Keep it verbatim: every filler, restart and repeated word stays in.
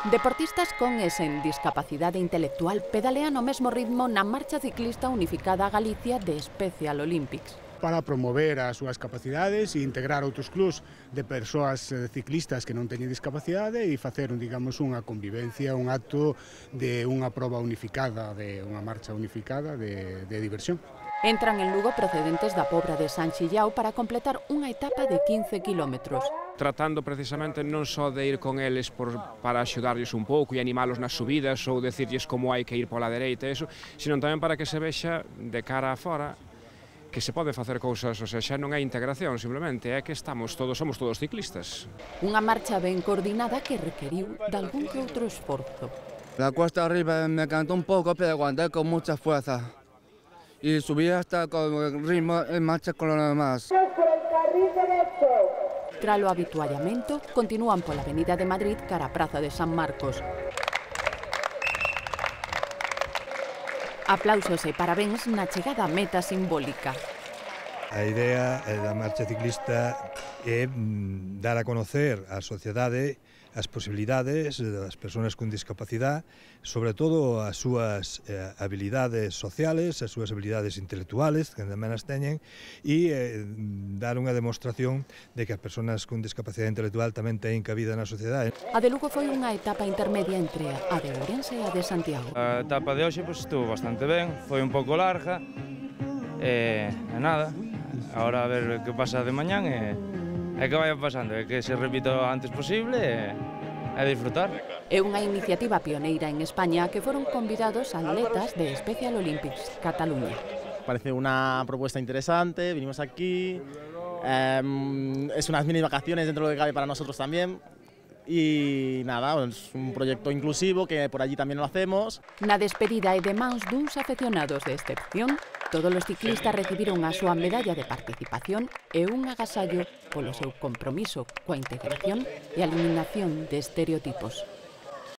Deportistas con e sen discapacidade intelectual pedalean ao mesmo ritmo na marcha ciclista unificada a Galicia de Special Olympics. Para promover as súas capacidades e integrar outros clubs de persoas ciclistas que non teñen discapacidade e facer, digamos, unha convivencia, un acto de unha proba unificada, de unha marcha unificada de, de diversión. Entran en Lugo procedentes da Pobra de San Xillao para completar unha etapa de quince kilómetros. Tratando precisamente non só de ir con eles por, para axudarlles un pouco e animalos nas subidas ou decirlles como hai que ir pola dereita e eso, sino tamén para que se vexa de cara a fora que se pode facer cousas, o sea, xa non é integración, simplemente é que estamos todos, somos todos ciclistas. Unha marcha ben coordinada que requeriu de algún que outro esforzo. La cuesta arriba me cantó un pouco, pero aguanté con mucha fuerza. Y subí hasta con el ritmo en marcha con lo demás. Tras o habituallamento, continúan pola Avenida de Madrid cara a Praza de San Marcos. Aplausos e parabéns na chegada a meta simbólica. A idea da marcha ciclista é dar a conocer á sociedade as posibilidades das persoas con discapacidade, sobre todo as súas eh, habilidades sociales, as súas habilidades intelectuales, que tamén as teñen, e eh, dar unha demostración de que as persoas con discapacidade intelectual tamén teñen cabida na sociedade. A de Lugo foi unha etapa intermedia entre a de Ourense e a de Santiago. A etapa de hoxe pues, estuvo bastante ben, foi un pouco larga, e, e nada, agora a ver que pasa de mañán e... É que vaya pasando, é que se repita o antes posible e, e disfrutar. É unha iniciativa pioneira en España que foron convidados atletas de Special Olympics Cataluña. Parece una propuesta interesante, vinimos aquí, eh, es unas mini vacaciones dentro de lo que cabe para nosotros también. Y nada, es un proyecto inclusivo que por allí también lo hacemos. Na despedida e de mans duns afeccionados de excepción, todos os ciclistas recibiron a súa medalla de participación e un agasallo polo seu compromiso coa integración e a eliminación de estereotipos.